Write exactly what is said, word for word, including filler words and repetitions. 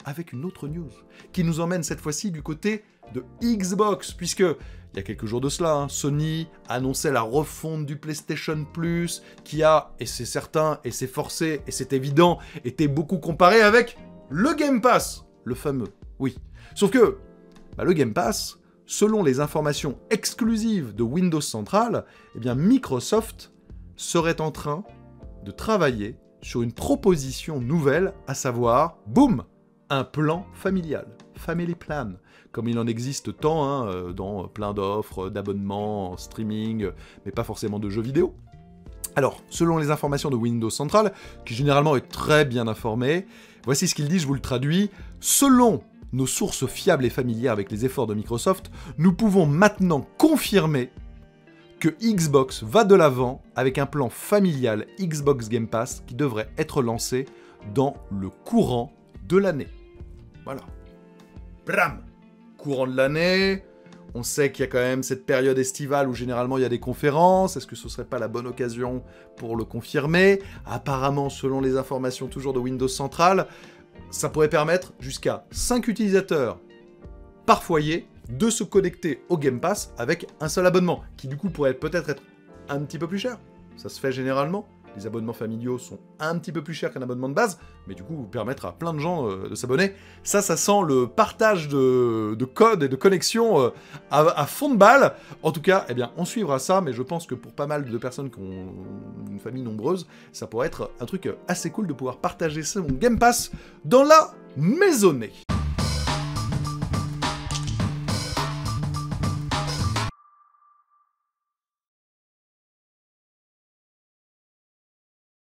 avec une autre news, qui nous emmène cette fois-ci du côté de Xbox, puisque, il y a quelques jours de cela, hein, Sony annonçait la refonte du PlayStation Plus, qui a, et c'est certain, et c'est forcé, et c'est évident, été beaucoup comparé avec le Game Pass, le fameux, oui. Sauf que, bah, le Game Pass, selon les informations exclusives de Windows Central, eh bien Microsoft serait en train de travailler sur une proposition nouvelle, à savoir, boum, un plan familial, Family Plan, comme il en existe tant hein, dans plein d'offres, d'abonnements, en streaming, mais pas forcément de jeux vidéo. Alors, selon les informations de Windows Central, qui généralement est très bien informé, voici ce qu'il dit, je vous le traduis. Selon nos sources fiables et familières avec les efforts de Microsoft, nous pouvons maintenant confirmer que Xbox va de l'avant avec un plan familial Xbox Game Pass qui devrait être lancé dans le courant de l'année. Voilà. Bram! Courant de l'année, on sait qu'il y a quand même cette période estivale où généralement il y a des conférences, est-ce que ce serait pas la bonne occasion pour le confirmer? Apparemment, selon les informations toujours de Windows Central, ça pourrait permettre jusqu'à cinq utilisateurs par foyer de se connecter au Game Pass avec un seul abonnement, qui du coup pourrait peut-être être un petit peu plus cher. Ça se fait généralement. Les abonnements familiaux sont un petit peu plus chers qu'un abonnement de base, mais du coup permettre à plein de gens euh, de s'abonner. Ça, ça sent le partage de, de code et de connexion euh, à, à fond de balle. En tout cas, eh bien, on suivra ça, mais je pense que pour pas mal de personnes qui ont une famille nombreuse, ça pourrait être un truc assez cool de pouvoir partager son Game Pass dans la maisonnée.